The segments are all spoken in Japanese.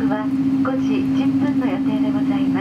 は5時10分の予定でございます。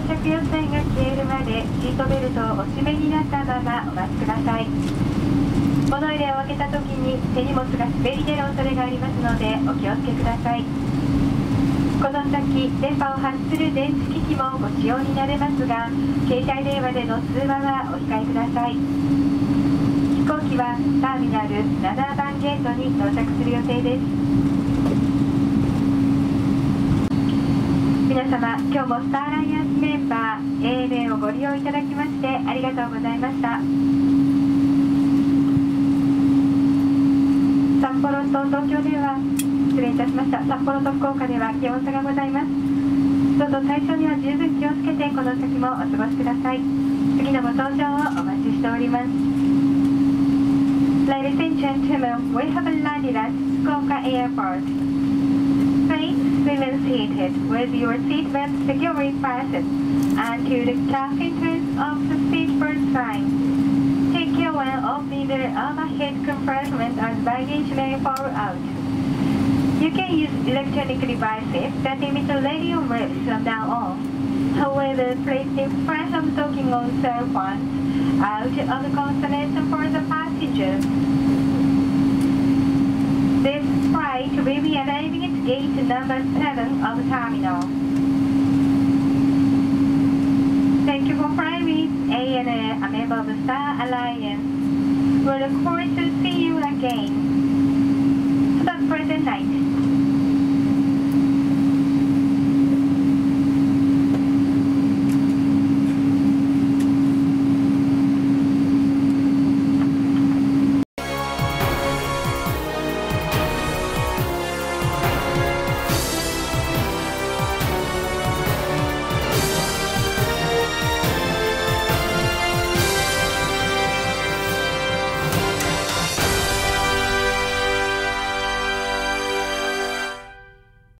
着用線が消えるまでシートベルトをお締めになったままお待ちください。物入れを開けた時に手荷物が滑り出る恐れがありますのでお気をつけください。この先電波を発する電子機器もご使用になれますが、携帯電話での通話はお控えください。飛行機はターミナル7番ゲートに到着する予定です。皆様、今日もスターアライアンスメンバー ANA をご利用いただきましてありがとうございました。札幌と東京では失礼いたしました。札幌と福岡では気温差がございます。どうぞ体調には十分気をつけてこの先もお過ごしください。次のご搭乗をお待ちしております。Ladies and gentlemen, we have landed at Fukuoka Airport. Please remain seated with your seatbelt securely fastened until the cabin turns off the seatbelt sign. Take care when opening the overhead compartment as baggage may fall out. You can use electronic devices that emit radio waves from now on. However, please refrain from talking on cell phones out of consideration for the passengers. This flight will be arriving at gate number 7 of the terminal. Thank you for flying with ANA, a member of the Star Alliance. We look forward to see you again.